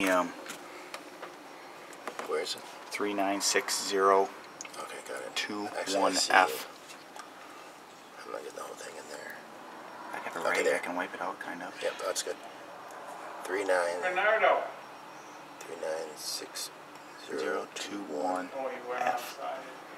Where is it? 396021F. Okay, got it. Actually, I see it. I'm not getting the whole thing in there. I got it right. I can wipe it out, kind of. Yep, that's good. 396021F.